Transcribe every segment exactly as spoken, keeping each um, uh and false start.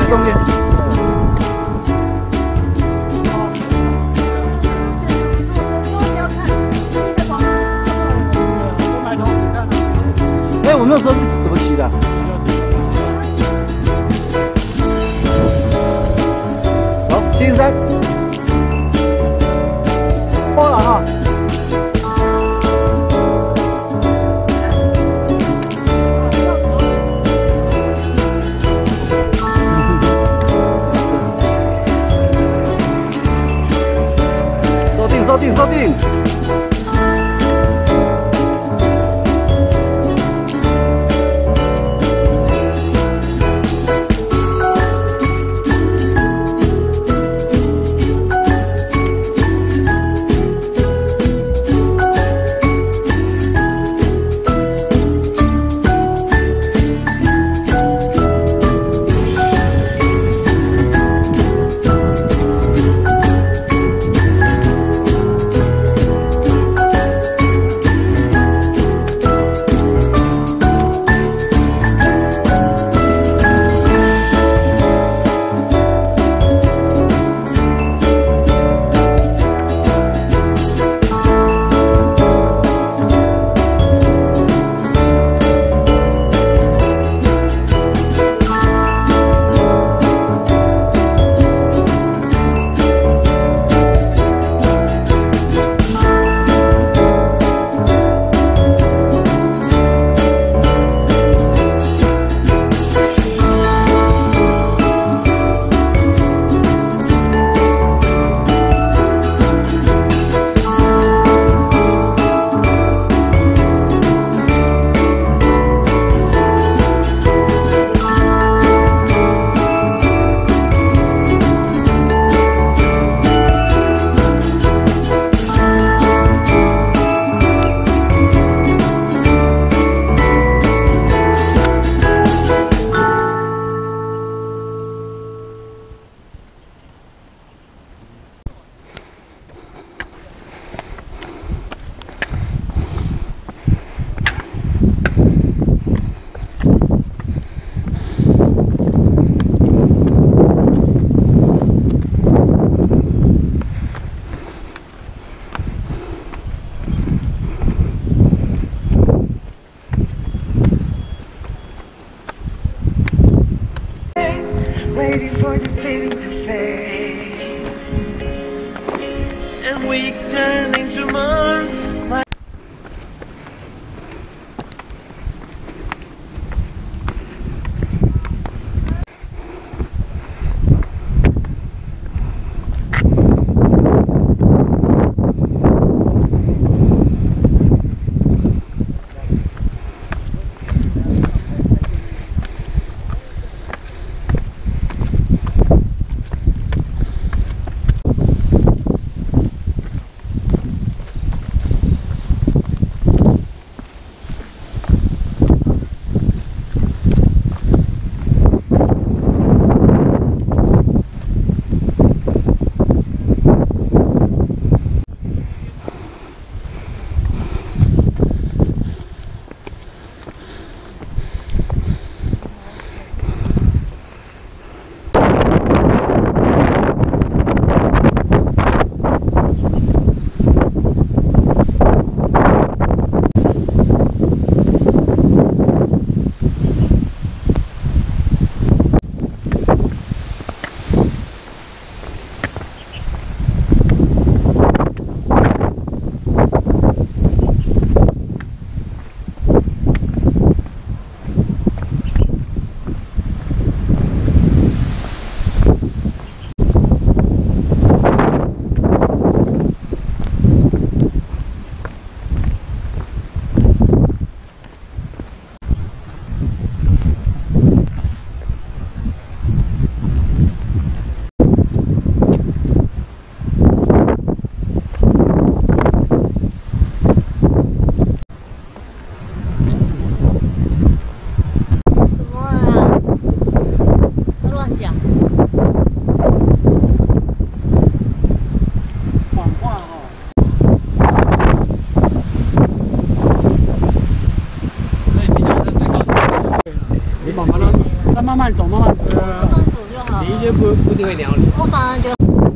中间。哎，我们那时候是怎么骑的？好，新山，过了哈。 收定，收定。 Waiting for this feeling to fade, and weeks turn into months. My 好。 你就不不一定会鸟你。 我反而觉得。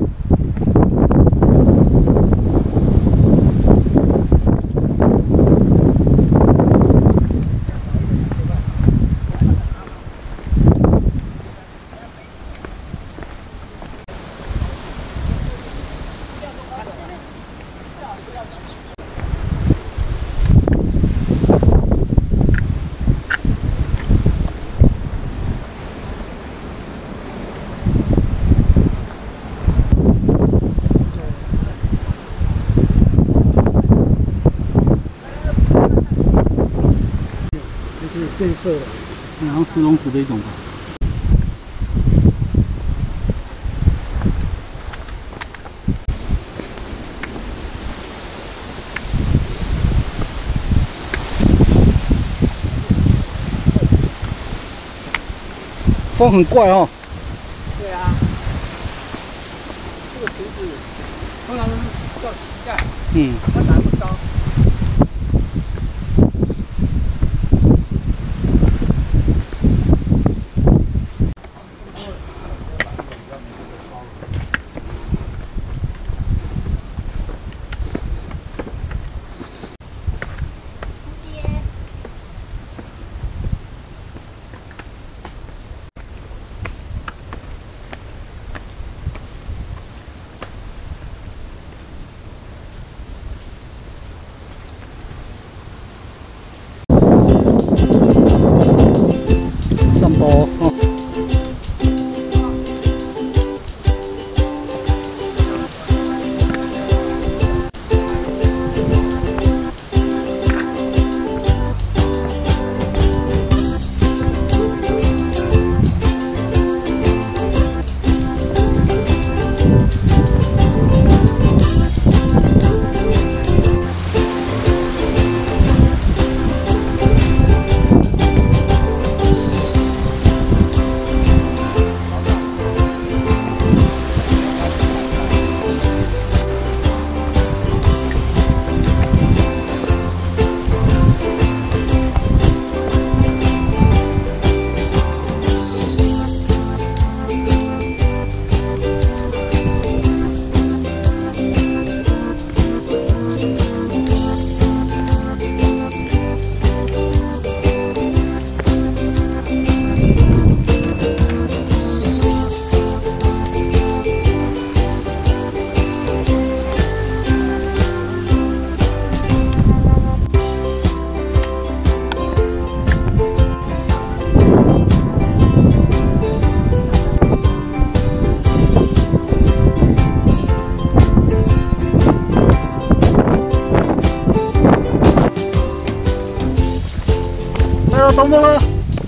就是变色了，然后石龙子的一种吧。风很怪哦。 对啊，这个竹子通常都是到膝盖， 嗯， 它长那么高。 散步哦。东东了。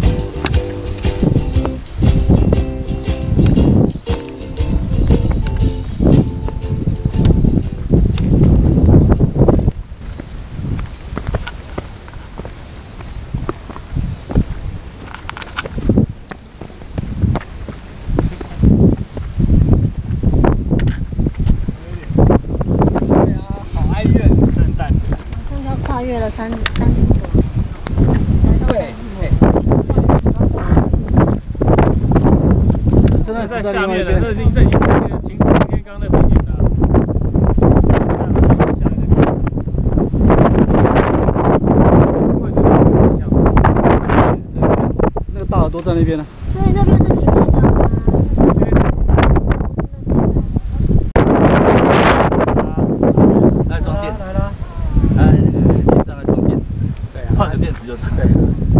对啊，好哀怨，淡淡的。 好像要跨越了三三十多。 对， 现在在在下面的， 另外一边。 这已经这已经那个擎擎天岗的附近了。下面下面那个，会觉得很像。 那个大耳朵在那边呢。 所以那边是擎天岗吗？ 来装电池，来了，来那个线上来装电池，对啊，换个电池就成。对。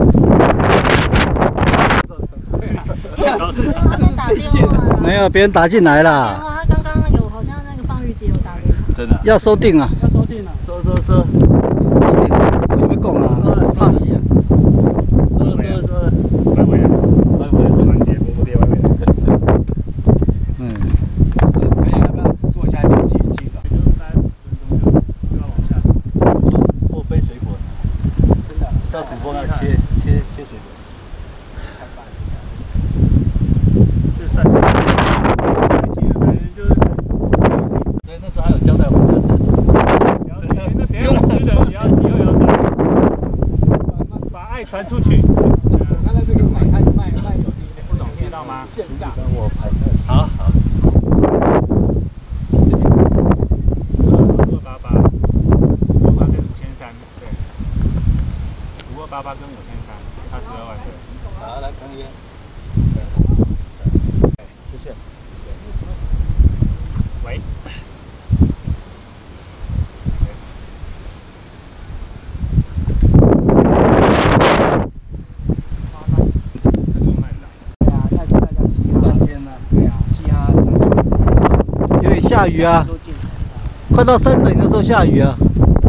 他在打电话了。 没有，别人打进来啦。 他刚刚有好像那个放日机有打给他。 真的。 要收定啊。 要收定了。 收收收。 收定啊！为什么讲啊？差死啊！ 收收收。 拜拜。 拜拜。 慢点，波波跌拜拜。 嗯。 哎，要不要做下一个清清爽？ 就三十分钟就就要往下。 我我背水果，真的。到主峰要切切切水果。 就晒太阳，就是所以那时候还有交代我们这个事情。 了解，那等下我吃的你要以后要把把爱传出去。我看到这个卖卖卖卖有的不懂听得到吗？ 请你跟我拍摄。好好。 五二八八，五二八跟五千三，对，五二八八跟五千三，差十二万对。 好，来康爷。 谢谢，谢谢。喂。 有点下雨啊，快到山顶的时候下雨啊。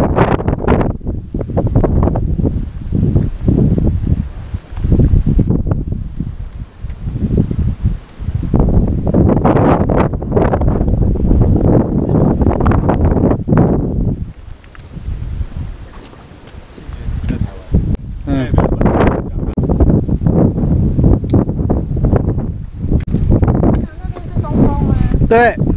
嗯。对。